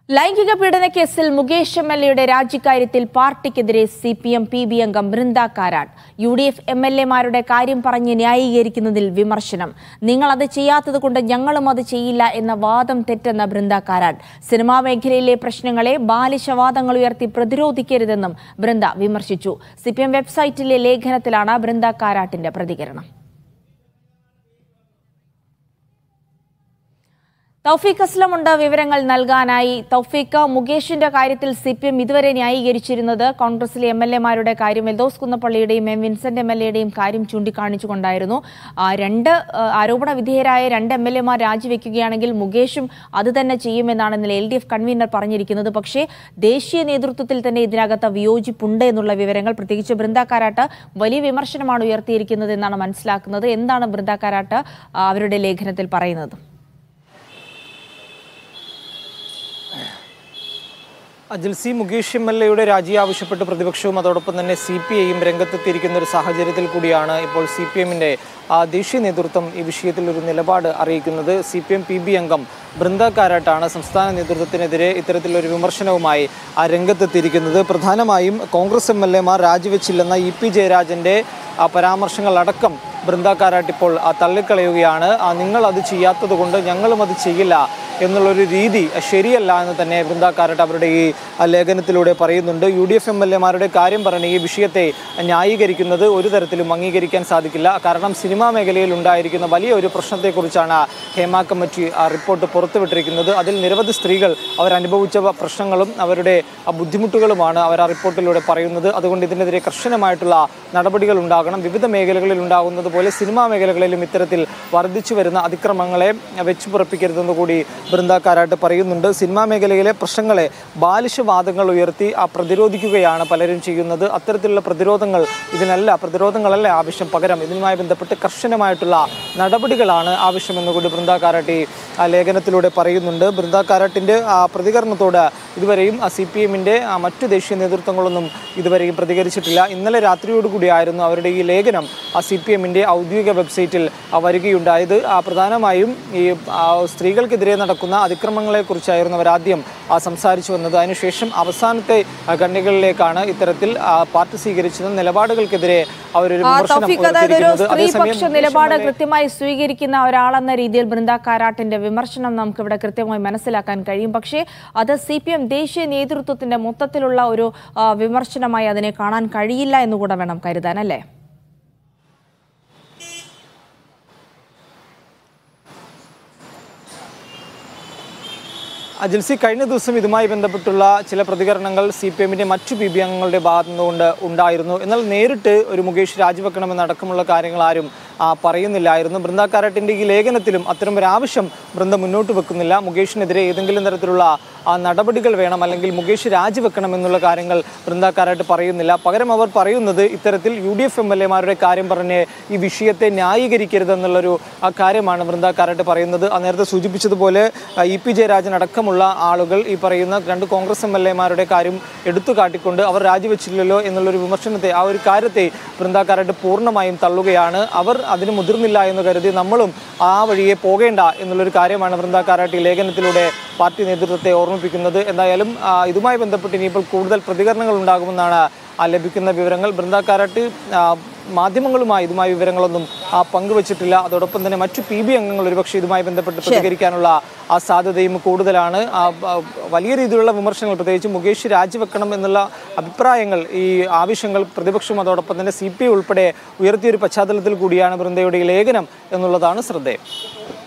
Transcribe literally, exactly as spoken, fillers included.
ലൈംഗിക പീഡന കേസിൽ മുകേഷ് എം എൽ എയുടെ രാജിക്കാര്യത്തിൽ പാർട്ടിക്കെതിരെ C P M P B അംഗം Brinda Karat U D F M L എമാരുടെ കാര്യം പറഞ്ഞ് ന്യായീകരിക്കുന്നതിൽ വിമർശനം. നിങ്ങൾ അത് ചെയ്യാത്തതുകൊണ്ട് ഞങ്ങളും അത് ചെയ്യില്ല എന്ന വാദം തെറ്റെന്ന ബൃന്ദ കാരാട്ട്. സിനിമാ മേഖലയിലെ പ്രശ്നങ്ങളെ ബാലിശവാദങ്ങൾ ഉയർത്തി പ്രതിരോധിക്കരുതെന്നും ബൃന്ദ വിമർശിച്ചു. സി പി എം വെബ്സൈറ്റിലെ ലേഖനത്തിലാണ് ബൃന്ദ കാരാട്ടിന്റെ പ്രതികരണം. തൗഫീഖ് അസ്ലമുണ്ട് വിവരങ്ങൾ നൽകാനായി. തൗഫീഖ്, മുകേഷിന്റെ കാര്യത്തിൽ സി പി എം ഇതുവരെ ന്യായീകരിച്ചിരുന്നത് കോൺഗ്രസിലെ എം എൽ എമാരുടെ കാര്യം എൽദോസ് കുന്നപ്പള്ളിയുടെയും എം വിൻസെന്റ് എം എൽ എയുടെയും കാര്യം ചൂണ്ടിക്കാണിച്ചുകൊണ്ടായിരുന്നു. രണ്ട് ആരോപണ വിധേയരായ രണ്ട് എം എൽ എമാർ രാജിവെക്കുകയാണെങ്കിൽ മുകേഷും അത് തന്നെ ചെയ്യുമെന്നാണ് ഇന്നലെ എൽ ഡി എഫ് കൺവീനർ പറഞ്ഞിരിക്കുന്നത്. പക്ഷേ ദേശീയ നേതൃത്വത്തിൽ തന്നെ ഇതിനകത്ത് വിയോജിപ്പുണ്ട് എന്നുള്ള വിവരങ്ങൾ, പ്രത്യേകിച്ച് ബൃന്ദ കാരാട്ട് വലിയ വിമർശനമാണ് ഉയർത്തിയിരിക്കുന്നത് എന്നാണ് മനസ്സിലാക്കുന്നത്. എന്താണ് ബൃന്ദ കാരാട്ട് അവരുടെ ലേഖനത്തിൽ പറയുന്നത്? അജിൽസി, മുകേഷ് എം എൽ എയുടെ രാജി ആവശ്യപ്പെട്ട് പ്രതിപക്ഷവും അതോടൊപ്പം തന്നെ സി പി ഐയും രംഗത്തെത്തിയിരിക്കുന്ന ഒരു സാഹചര്യത്തിൽ കൂടിയാണ് ഇപ്പോൾ സി പി എമ്മിൻ്റെ ദേശീയ നേതൃത്വം ഈ വിഷയത്തിൽ ഒരു നിലപാട് അറിയിക്കുന്നത്. C P M P B അംഗം ബൃന്ദ കാരാട്ടാണ് സംസ്ഥാന നേതൃത്വത്തിനെതിരെ ഇത്തരത്തിലൊരു വിമർശനവുമായി ആ രംഗത്തെത്തിയിരിക്കുന്നത്. പ്രധാനമായും കോൺഗ്രസ് എം എൽ എമാർ രാജിവെച്ചില്ലെന്ന ഇ പി ജയരാജൻ്റെ പരാമർശങ്ങളടക്കം ബൃന്ദ കാരാട്ട് ഇപ്പോൾ തള്ളിക്കളയുകയാണ്. നിങ്ങൾ അത് ചെയ്യാത്തത് കൊണ്ട് ഞങ്ങളും അത് ചെയ്യില്ല എന്നുള്ളൊരു രീതി ശരിയല്ല എന്ന് തന്നെ ബൃന്ദ കാരാട്ട് അവരുടെ ഈ ലേഖനത്തിലൂടെ പറയുന്നുണ്ട്. U D F M L എമാരുടെ കാര്യം പറഞ്ഞ് ഈ വിഷയത്തെ ന്യായീകരിക്കുന്നത് ഒരു തരത്തിലും അംഗീകരിക്കാൻ സാധിക്കില്ല. കാരണം സിനിമാ മേഖലയിൽ ഉണ്ടായിരിക്കുന്ന വലിയ ഒരു പ്രശ്നത്തെക്കുറിച്ചാണ് ഹേമ കമ്മിറ്റി റിപ്പോർട്ട് പുറത്തുവിട്ടിരിക്കുന്നത്. അതിൽ നിരവധി സ്ത്രീകൾ അവരനുഭവിച്ച പ്രശ്നങ്ങളും അവരുടെ ബുദ്ധിമുട്ടുകളുമാണ് അവർ ആ റിപ്പോർട്ടിലൂടെ പറയുന്നത്. അതുകൊണ്ട് ഇതിനെതിരെ കർശനമായിട്ടുള്ള നടപടികൾ ഉണ്ടാകണം. വിവിധ മേഖലകളിൽ ഉണ്ടാകുന്നത് പോലെ സിനിമാ മേഖലകളിലും ഇത്തരത്തിൽ വർദ്ധിച്ചു വരുന്ന അതിക്രമങ്ങളെ വെച്ചു പുറപ്പിക്കരുതെന്ന് കൂടി ബൃന്ദ കാരാട്ട് പറയുന്നുണ്ട്. സിനിമാ മേഖലയിലെ പ്രശ്നങ്ങളെ ബാലിശവാദങ്ങൾ ഉയർത്തി ആ പ്രതിരോധിക്കുകയാണ് പലരും ചെയ്യുന്നത്. അത്തരത്തിലുള്ള പ്രതിരോധങ്ങൾ ഇതിനല്ല പ്രതിരോധങ്ങളല്ല ആവശ്യം, പകരം ഇതിനുമായി ബന്ധപ്പെട്ട് കർശനമായിട്ടുള്ള നടപടികളാണ് ആവശ്യമെന്ന് കൂടി ബൃന്ദ കാരാട്ട് ആ ലേഖനത്തിലൂടെ പറയുന്നുണ്ട്. ബൃന്ദ കാരാട്ടിൻ്റെ ആ പ്രതികരണത്തോട് ഇതുവരെയും സി പി എമ്മിൻ്റെ മറ്റു ദേശീയ നേതൃത്വങ്ങളൊന്നും ഇതുവരെയും പ്രതികരിച്ചിട്ടില്ല. ഇന്നലെ രാത്രിയോടുകൂടിയായിരുന്നു അവരുടെ ഈ ലേഖനം ആ സി പി എമ്മിൻ്റെ ഔദ്യോഗിക വെബ്സൈറ്റിൽ വരികയുണ്ടായത്. പ്രധാനമായും ഈ സ്ത്രീകൾക്കെതിരെ നടക്കുന്ന അതിക്രമങ്ങളെക്കുറിച്ചായിരുന്നു അവർ ആദ്യം സംസാരിച്ചു വന്നത്. അതിനുശേഷം അവസാനത്തെ ഖണ്ഡികളിലേക്കാണ് ഇത്തരത്തിൽ പാർട്ടി സ്വീകരിച്ചത് നിലപാടുകൾക്കെതിരെ അവരൊരു വിമർശനം നിലപാട് കൃത്യമായി സ്വീകരിക്കുന്ന ഒരാളെന്ന രീതിയിൽ ബൃന്ദ കാരാട്ടിന്റെ വിമർശനം നമുക്ക് ഇവിടെ കൃത്യമായി മനസ്സിലാക്കാൻ കഴിയും. പക്ഷേ അത് സി പി എം ദേശീയ നേതൃത്വത്തിന്റെ മൊത്തത്തിലുള്ള ഒരു വിമർശനമായി അതിനെ കാണാൻ കഴിയില്ല എന്നുകൂടെ വേണം കരുതാൻ, അല്ലേ? അജിൽസി, കഴിഞ്ഞ ദിവസം ഇതുമായി ബന്ധപ്പെട്ടുള്ള ചില പ്രതികരണങ്ങൾ സി പി എമ്മിൻ്റെ മറ്റു പി ബി അംഗങ്ങളുടെ ഭാഗത്തു നിന്നുകൊണ്ട് ഉണ്ടായിരുന്നു. എന്നാൽ നേരിട്ട് ഒരു മുകേഷ് രാജിവെക്കണമെന്നടക്കമുള്ള കാര്യങ്ങൾ ആരും പറയുന്നില്ലായിരുന്നു. ബൃന്ദ കാരാട്ടിൻ്റെ ഈ ലേഖനത്തിലും അത്തരം ഒരു ആവശ്യം ബൃന്ദ മുന്നോട്ട് വെക്കുന്നില്ല. മുകേഷിനെതിരെ ഏതെങ്കിലും തരത്തിലുള്ള നടപടികൾ വേണം, അല്ലെങ്കിൽ മുകേഷ് രാജിവെക്കണം എന്നുള്ള കാര്യങ്ങൾ ബൃന്ദ കാരാട്ട് പറയുന്നില്ല. പകരം അവർ പറയുന്നത് ഇത്തരത്തിൽ U D F M L എമാരുടെ കാര്യം പറഞ്ഞ് ഈ വിഷയത്തെ ന്യായീകരിക്കരുതെന്നുള്ളൊരു കാര്യമാണ് ബൃന്ദ കാരാട്ട് പറയുന്നത്. നേരത്തെ സൂചിപ്പിച്ചതുപോലെ ഇ പി ജയരാജൻ അടക്കമുള്ള ആളുകൾ ഈ പറയുന്ന രണ്ട് കോൺഗ്രസ് എം എൽ എമാരുടെ കാര്യം എടുത്തു കാട്ടിക്കൊണ്ട് അവർ രാജിവെച്ചില്ലല്ലോ എന്നുള്ളൊരു വിമർശനത്തെ, ആ ഒരു കാര്യത്തെ ബൃന്ദ കാരാട്ട് പൂർണ്ണമായും തള്ളുകയാണ്. അവർ അതിന് മുതിർന്നില്ല എന്ന് കരുതി നമ്മളും ആ വഴിയെ പോകേണ്ട എന്നുള്ളൊരു കാര്യമാണ് ബൃന്ദ കാരാട്ട് ലേഖനത്തിലൂടെ പാർട്ടി നേതൃത്വത്തെ ഓർമ്മിപ്പിക്കുന്നത്. എന്തായാലും ഇതുമായി ബന്ധപ്പെട്ട് ഇനിയിപ്പോൾ കൂടുതൽ പ്രതികരണങ്ങൾ ഉണ്ടാകുമെന്നാണ് ലഭിക്കുന്ന വിവരങ്ങൾ. ബൃന്ദ കാരാട്ട് മാധ്യമങ്ങളുമായി ഇതുമായി വിവരങ്ങളൊന്നും പങ്കുവച്ചിട്ടില്ല. അതോടൊപ്പം തന്നെ മറ്റു പി ബി അംഗങ്ങൾ ഒരുപക്ഷെ ഇതുമായി ബന്ധപ്പെട്ട് പ്രതികരിക്കാനുള്ള ആ സാധ്യതയും കൂടുതലാണ്. വലിയ രീതിയിലുള്ള വിമർശനങ്ങൾ, പ്രത്യേകിച്ച് മുകേഷ് രാജിവെക്കണം എന്നുള്ള അഭിപ്രായങ്ങൾ, ഈ ആവശ്യങ്ങൾ പ്രതിപക്ഷം അതോടൊപ്പം തന്നെ സി പി ഐ ഉൾപ്പെടെ ഉയർത്തിയൊരു പശ്ചാത്തലത്തിൽ കൂടിയാണ് ബൃന്ദയുടെ ലേഖനം എന്നുള്ളതാണ് ശ്രദ്ധേയം.